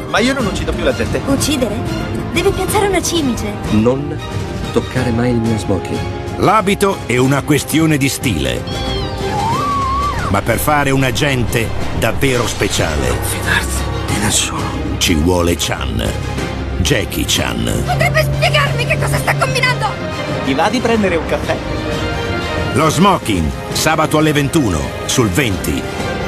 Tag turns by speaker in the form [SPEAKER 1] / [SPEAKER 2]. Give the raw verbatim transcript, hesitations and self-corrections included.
[SPEAKER 1] Ma io non uccido più la gente.
[SPEAKER 2] Uccidere? Devi piazzare una cimice.
[SPEAKER 3] Non toccare mai il mio smoking.
[SPEAKER 4] L'abito è una questione di stile. Ma per fare un agente davvero speciale...
[SPEAKER 3] Non fidarsi di nessuno.
[SPEAKER 4] Ci vuole Chan. Jackie Chan.
[SPEAKER 2] Potrebbe spiegarmi che cosa sta combinando?
[SPEAKER 1] Ti va di prendere un caffè?
[SPEAKER 4] Lo Smoking, sabato alle ventuno, sul venti.